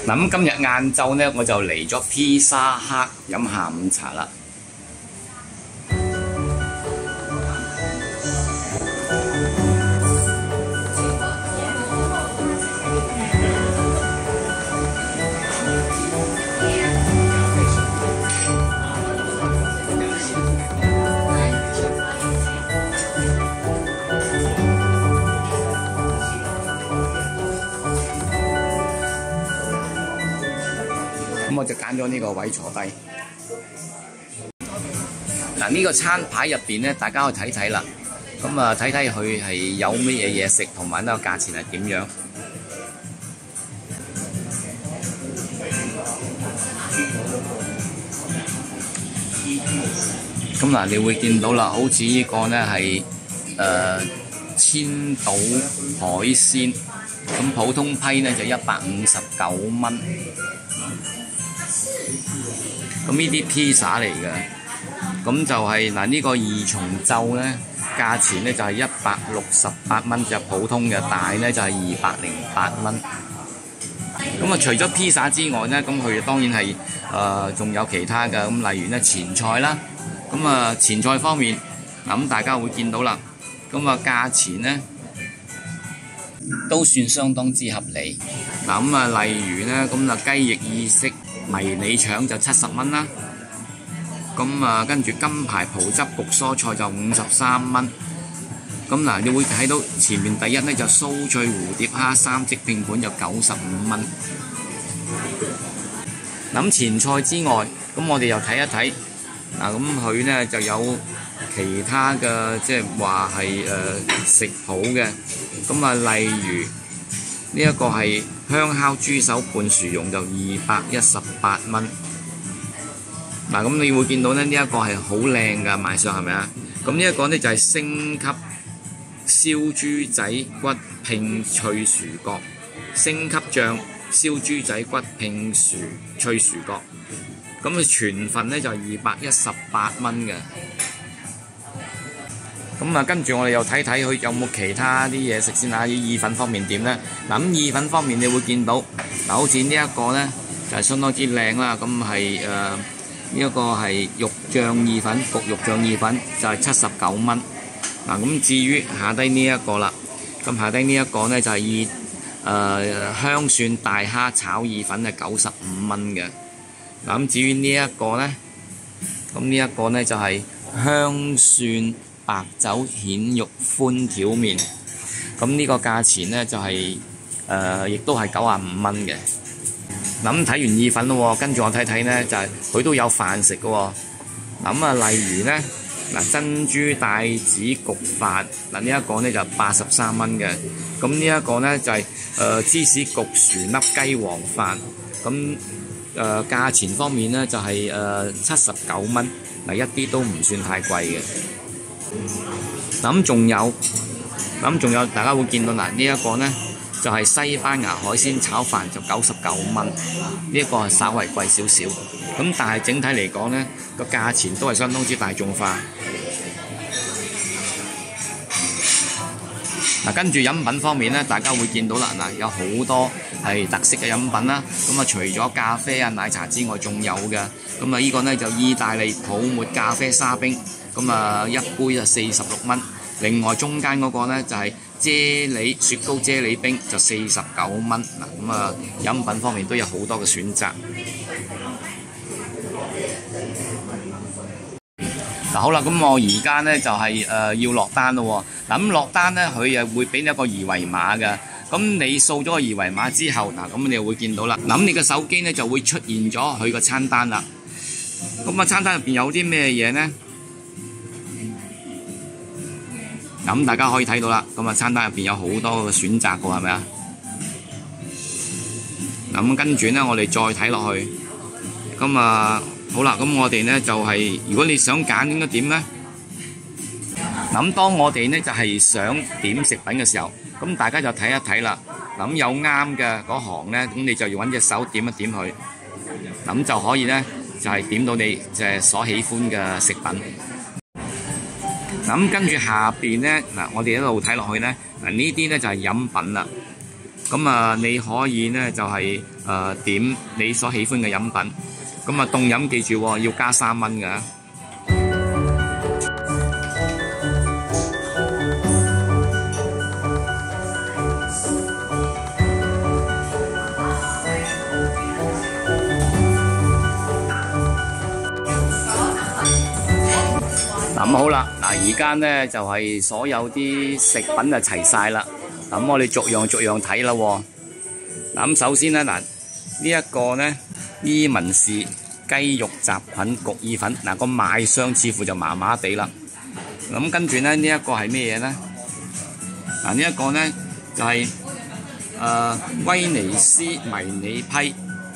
咁今日晏晝呢，我就嚟咗披薩克飲下午茶啦。咁我就揀咗呢個位坐低。嗱，呢個餐牌入邊咧，大家可以睇睇啦。咁啊，睇睇佢係有乜嘢嘢食，同埋呢個價錢係點樣。咁嗱，你會見到啦，好似呢個呢係千島海鮮，咁普通批呢就159蚊。咁呢啲披薩嚟嘅，咁就係嗱呢個二重奏呢，價錢呢就係168蚊，就普通嘅大呢就係208蚊。咁啊，除咗披薩之外呢，咁佢當然係仲有其他嘅，咁例如呢前菜啦。咁啊前菜方面，咁大家會見到啦，咁啊價錢呢都算相當之合理。嗱咁啊，例如呢，咁啊雞翼意式迷你腸就70蚊啦，咁啊跟住金牌葡汁焗蔬菜就53蚊。咁嗱，你會睇到前面第一呢就酥脆蝴蝶蝦3隻拼盤就95蚊。咁前菜之外，咁我哋又睇一睇，嗱咁佢呢就有其他嘅，即係話係食譜嘅，咁啊例如呢一個係香烤豬手拌薯蓉就218蚊。嗱咁你會見到咧，呢一個係好靚㗎，賣相係咪啊？咁呢一個呢就係升級燒豬仔骨拼脆薯角，升級醬燒豬仔骨拼脆薯角，咁佢全份呢就係218蚊嘅。咁啊，跟住我哋又睇睇佢有冇其他啲嘢食先啊！意粉方面點呢？嗱咁意粉方面你會見到嗱，好似呢一個呢就係相當之靚啦。咁係呢一個係肉醬意粉，焗肉醬意粉就係79蚊。嗱咁至於下低呢一個啦，咁下低呢一個呢就係香蒜大蝦炒意粉係95蚊嘅。嗱咁至於呢一個呢，咁呢一個呢就係香蒜白酒蜆肉寬條麵，咁呢個價錢呢就係亦都係95蚊嘅。咁睇完意粉咯，跟住我睇睇呢，就係佢都有飯食嘅喎。咁啊，例如呢，嗱珍珠帶子焗飯，嗱呢一個呢就83蚊嘅。咁呢一個呢就係芝士焗薯粒雞皇飯，咁價錢方面呢就係79蚊，嗱一啲都唔算太貴嘅。咁仲有，大家會見到嗱呢一個呢就係西班牙海鮮炒飯就99蚊，呢一個係稍為貴少少。咁但係整體嚟講呢個價錢都係相當之大眾化。嗱，跟住飲品方面呢，大家會見到啦，嗱有好多係特色嘅飲品啦。咁啊，除咗咖啡啊、奶茶之外，仲有嘅。咁啊，呢個呢就意大利泡沫咖啡沙冰。咁啊，一杯就46蚊。另外中間嗰個呢就係啫喱雪糕啫喱冰，就49蚊。嗱，咁啊飲品方面都有好多嘅選擇。嗱好啦，咁我而家呢就係要落單咯喎。嗱咁落單呢，佢又會俾你一個二維碼嘅。咁你掃咗個二維碼之後，嗱咁你又會見到啦。嗱咁你嘅手機呢就會出現咗佢個餐單啦。咁啊餐單入邊有啲咩嘢呢？咁大家可以睇到啦，咁啊餐單入邊有好多嘅選擇嘅，係咪啊？咁跟住呢，我哋再睇落去，咁啊好啦，咁我哋呢就係如果你想揀應該點呢？咁當我哋呢就係想點食品嘅時候，咁大家就睇一睇啦。咁有啱嘅嗰行呢，咁你就要揾隻手點一點佢，咁就可以呢就係點到你所喜歡嘅食品。咁跟住下邊呢，嗱我哋一路睇落去呢，嗱呢啲呢就係飲品啦。咁啊，你可以呢就係點你所喜歡嘅飲品。咁啊，凍飲記住喎，要加3蚊㗎。咁好啦，嗱而家呢就係所有啲食品就齊晒啦。咁我哋逐樣睇啦喎。咁首先呢，嗱呢一個呢，伊文士雞肉雜菌焗意粉，嗱個賣相似乎就麻麻地啦。咁跟住呢，呢一個係咩嘢呢？嗱呢一個呢就係威尼斯迷你批，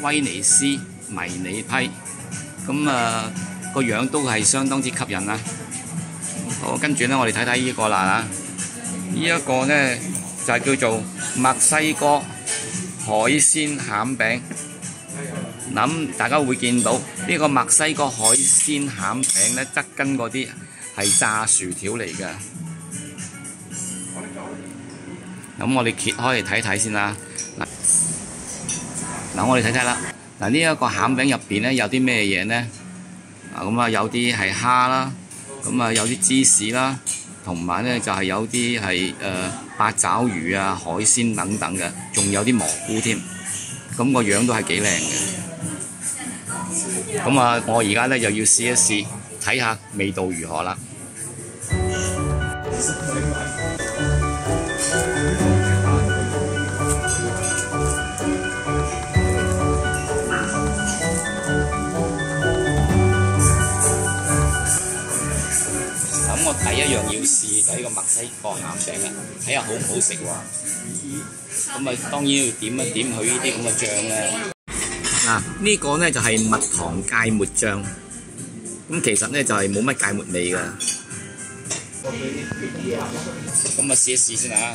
咁個樣都係相當之吸引啦。好，跟住呢，我哋睇睇呢個啦。呢一個呢就係叫做墨西哥海鮮餡餅。咁大家會見到呢個墨西哥海鮮餡餅呢，側根嗰啲係炸薯條嚟嘅。咁我哋揭開嚟睇睇先啦。嗱，我哋睇睇啦。嗱，呢一個餡餅入邊呢，有啲咩嘢呢？咁有啲係蝦啦，咁有啲芝士啦，同埋呢就係有啲係八爪魚啊、海鮮等等嘅，仲有啲蘑菇添。咁個樣都係幾靚嘅。咁我而家呢又要試一試，睇下味道如何啦。我第一樣要試就係呢個墨西哥餡餅啦，睇下好唔好食喎。咁當然要點一點佢呢啲咁嘅醬咧。嗱，呢個呢就係蜜糖芥末醬。咁其實呢就係冇乜芥末味㗎。咁試一試先啊。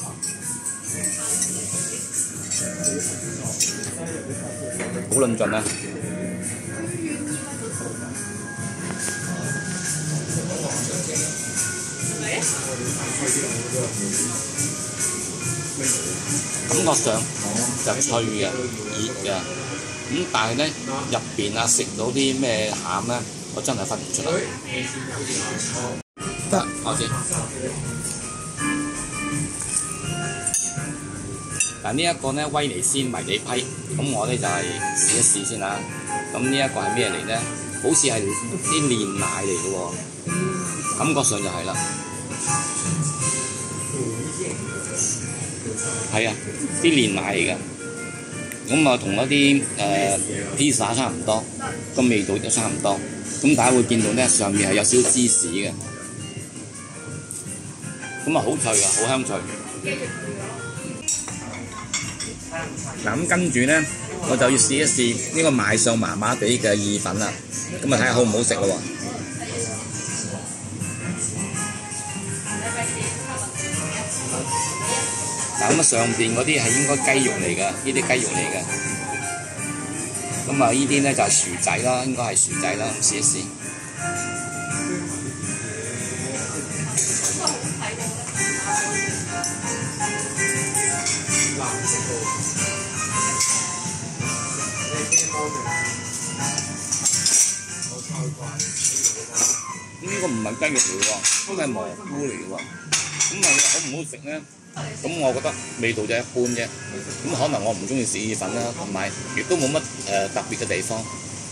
好論盡啊！感覺上就脆嘅、熱嘅，但係呢入邊食到啲咩餡呢？我真係分唔出嚟。得，我知。嗱呢一個呢威尼斯迷你批，咁我呢就係試一試先啦。咁呢一個係咩嚟呢？好似係啲煉奶嚟嘅喎，感覺上就係啦。係啊，啲煉奶嚟㗎，咁同一啲披薩差唔多，個味道都差唔多。咁大家會見到呢，上面係有少少芝士嘅，咁好脆啊，好香脆。嗱咁跟住呢，我就要試一試呢個賣相麻麻地嘅意粉啦，咁睇下好唔好食咯喎。咁上邊嗰啲係應該雞肉嚟㗎，呢啲雞肉嚟㗎。咁呢啲呢就係薯仔啦，應該係薯仔啦，試一試。呢個唔係雞肉嚟喎，呢個係蘑菇嚟喎。咁好唔好食呢？咁我覺得味道就一般啫。咁可能我唔中意食意粉啦，同埋亦都冇乜特別嘅地方。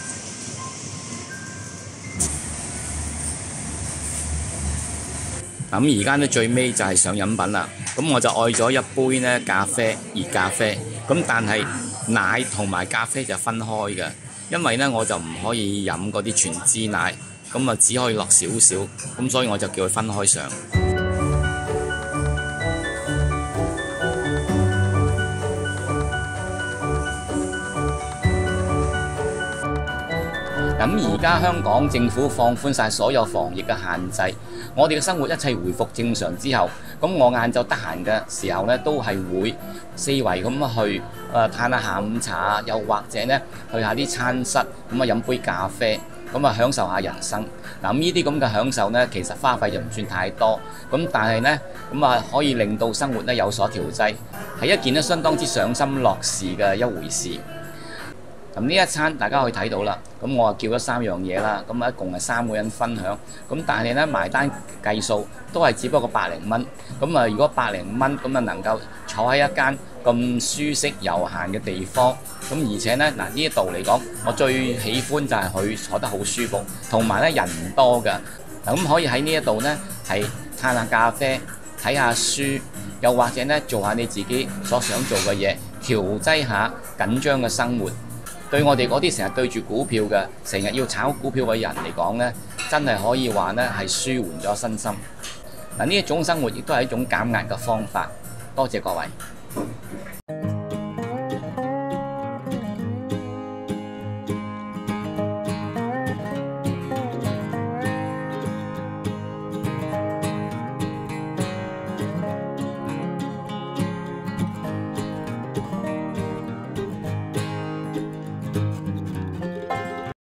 咁而家呢最尾就係上飲品啦。咁我就愛咗一杯呢咖啡，熱咖啡。咁但係奶同埋咖啡就分開嘅，因為呢我就唔可以飲嗰啲全脂奶，咁只可以落少少，咁所以我就叫佢分開上。咁而家香港政府放寬晒所有防疫嘅限制，我哋嘅生活一切回復正常之後，咁我晏晝得閒嘅時候呢，都係會四圍咁去嘆下下午茶，又或者呢去下啲餐室咁飲杯咖啡，咁享受下人生。嗱呢啲咁嘅享受呢，其實花費就唔算太多，咁但係呢，可以令到生活呢有所調劑。 係一件咧相當之賞心樂事嘅一回事。咁呢一餐大家可以睇到啦，咁我叫咗3樣嘢啦，咁一共係3個人分享，咁但係咧埋單計數都係只不過百零蚊，咁啊如果百零蚊咁啊能夠坐喺一間咁舒適悠閒嘅地方，咁而且咧嗱呢一度嚟講，我最喜歡就係佢坐得好舒服，同埋咧人唔多㗎，咁可以喺呢一度咧係嘆下咖啡、睇下書，又或者咧做下你自己所想做嘅嘢，調劑下緊張嘅生活。對我哋嗰啲成日對住股票嘅，成日要炒股票嘅人嚟講呢，真係可以話呢係舒緩咗身心。嗱，呢一種生活亦都係一種減壓嘅方法。多謝各位。